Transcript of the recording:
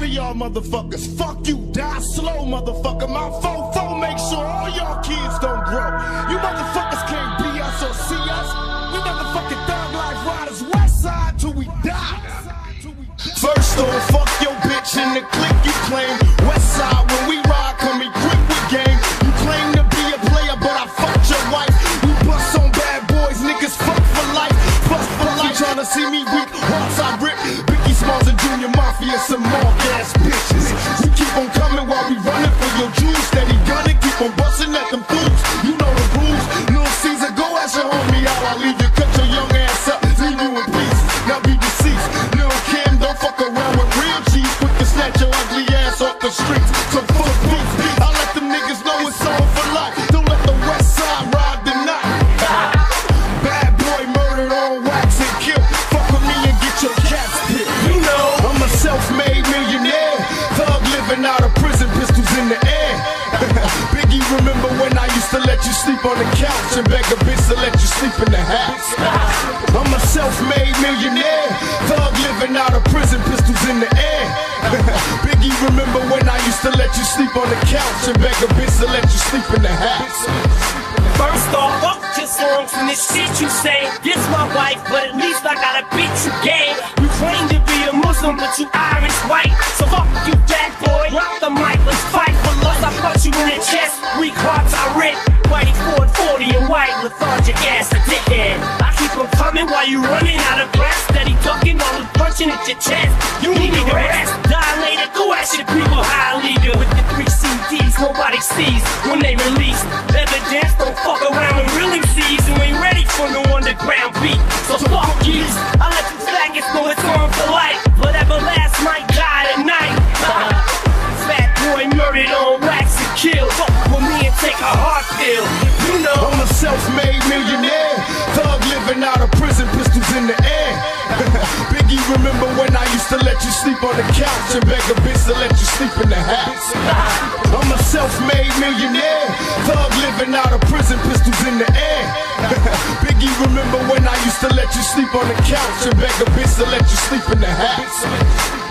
of y'all motherfuckers. Fuck you, die slow, motherfucker. My fofo make sure all y'all kids don't grow. You motherfuckers can't be us or see us. We motherfucking thug life riders, west side till we die. First off, fuck your bitch in the clique you claim. West side, when we ride, come equipped with game. You claim to be a player, but I fucked your wife. We bust on bad boys, niggas fuck for life. Bust for life, tryna see me weak, hearts I rip. Biggie Smalls and Junior Mafia, some mark ass bitches. We keep on coming while we running for your jewels. Steady gunning, keep on busting at them fools. You know the rules, Lil Caesar, go ask your homie out. I'll leave you, cut your young ass up, leave you in pieces. Now be deceased, Lil Kim, don't fuck around with real cheese. Quick to snatch your ugly ass off the streets. So fuck beats, I let them niggas know it's all for life. Don't let the west side ride the night. Bad boy murdered on wax and kill. Fuck with me and get your caps hit. You know I'm a self-made millionaire, thug living out of prison, pistols in the air. Biggie, remember when I used to let you sleep on the couch and beg a bitch to let you sleep in the house? I'm a self-made millionaire, thug living out of prison, pistols in the air. Biggie, remember when I used to let you sleep on the couch and beg a bitch to let you sleep in the house? First off, fuck your songs and this shit you say. This my wife, but at least I got a bitch you gay. You claim to be a Muslim, but you Irish white. So fuck you, fat boy. Drop the mic, let's fight for love. I punch you in the chest, weak hearts I rip. Whitey Ford 40 and white, lethargic ass a dickhead. I keep them coming while you running out of breath. Steady ducking, all the punching at your chest. You need to rest. Die later, go ask your people how I leave you with the 3 CDs nobody sees when they release. Evidence, don't fuck around and really seize. You ain't ready for no underground beat. So fuck you. I let you faggots know it's on for life. Whatever last might die tonight. Fat boy murdered on wax and kill. Fuck with me and take a heart pill. You know I'm a self-made millionaire, thug living out of prison, pistols in the air. Biggie, remember when I used to let you sleep on the couch and beg a bitch to let you sleep in the house? I'm a self-made millionaire, thug living out of prison, pistols in the air. Biggie, remember when I used to let you sleep on the couch and beg a bitch to let you sleep in the house?